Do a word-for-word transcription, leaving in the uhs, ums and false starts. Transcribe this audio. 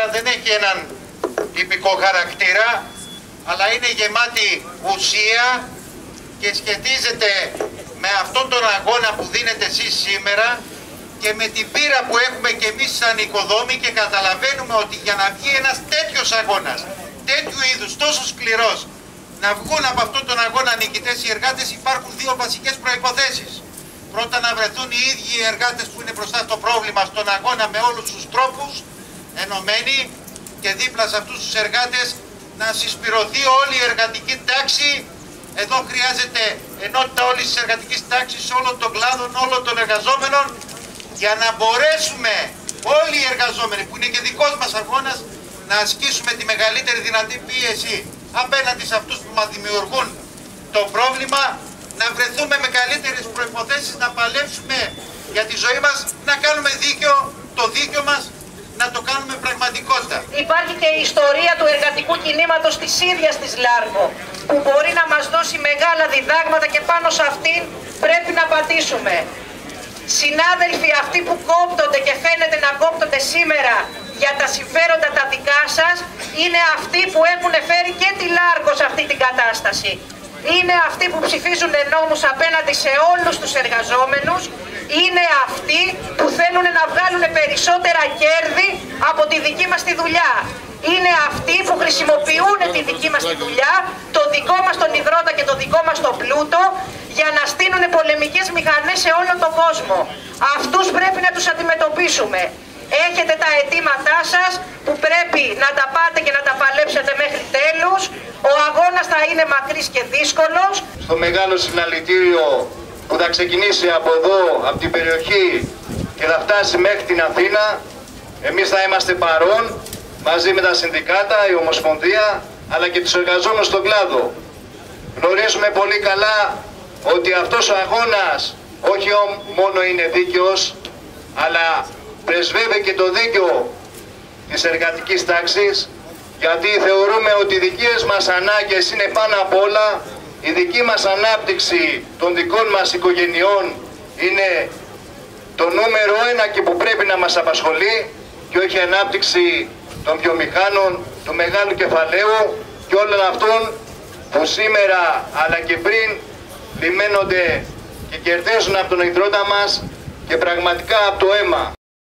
δεν έχει έναν τυπικό χαρακτήρα, αλλά είναι γεμάτη ουσία και σχετίζεται με αυτόν τον αγώνα που δίνετε εσείς σήμερα και με την πείρα που έχουμε και εμείς σαν οικοδόμοι, και καταλαβαίνουμε ότι για να βγει ένας τέτοιος αγώνας, τέτοιου είδους, τόσο σκληρός, να βγουν από αυτόν τον αγώνα νικητές οι εργάτες, υπάρχουν δύο βασικές προϋποθέσεις. Πρώτα, να βρεθούν οι ίδιοι οι εργάτες που είναι μπροστά στο πρόβλημα στον αγώνα με όλους τους τρόπους, ενωμένοι, και δίπλα σε αυτούς τους εργάτες να συσπηρωθεί όλη η εργατική τάξη. Εδώ χρειάζεται ενότητα όλης της εργατικής τάξης, όλων των κλάδων, όλων των εργαζόμενων, για να μπορέσουμε όλοι οι εργαζόμενοι, που είναι και δικός μας αγώνας, να ασκήσουμε τη μεγαλύτερη δυνατή πίεση απέναντι σε αυτούς που μας δημιουργούν το πρόβλημα, να βρεθούμε με καλύτερες προϋποθέσεις να παλέψουμε για τη ζωή μας, να κάνουμε δίκιο, το δίκιο μας να το κάνουμε πραγματικότητα. Υπάρχει και η ιστορία του εργατικού κινήματος της ίδιας της Λάργκο, που μπορεί να μας δώσει μεγάλα διδάγματα και πάνω σε αυτήν πρέπει να πατήσουμε. Συνάδελφοι, αυτοί που κόπτονται και φαίνεται να κόπτονται σήμερα για τα συμφέροντα τα δικά σας, είναι αυτοί που έχουν φέρει και τη Λάργκο σε αυτή την κατάσταση. Είναι αυτοί που ψηφίζουν νόμους απέναντι σε όλους τους εργαζόμενους. Είναι αυτοί που θέλουν να βγάλουν περισσότερα κέρδη από τη δική μας τη δουλειά. Είναι αυτοί που χρησιμοποιούν τη δική μας τη δουλειά, το δικό μας τον υδρότα και το δικό μας τον πλούτο, για να στείλουν πολεμικές μηχανές σε όλο τον κόσμο. Αυτούς πρέπει να τους αντιμετωπίσουμε. Έχετε τα αιτήματά σας που πρέπει να τα πάτε και να τα παλέψετε μέχρι τέλους. Ο αγώνας θα είναι μακρύς και δύσκολος. Στο μεγάλο συλλαλητήριο που θα ξεκινήσει από εδώ, από την περιοχή, και θα φτάσει μέχρι την Αθήνα, εμείς θα είμαστε παρόν μαζί με τα συνδικάτα, η Ομοσπονδία, αλλά και τους εργαζόμενους στον κλάδο. Γνωρίζουμε πολύ καλά ότι αυτός ο αγώνας όχι μόνο είναι δίκαιος, αλλά πρεσβεύει και το δίκαιο της εργατικής τάξης, γιατί θεωρούμε ότι οι δικές μας ανάγκες είναι πάνω απ' όλα, η δική μας ανάπτυξη των δικών μας οικογενειών είναι το νούμερο ένα και που πρέπει να μας απασχολεί, και όχι η ανάπτυξη των βιομηχάνων, του μεγάλου κεφαλαίου και όλων αυτών που σήμερα αλλά και πριν λιμένονται και κερδίζουν από τον υδρότα μας και πραγματικά από το αίμα.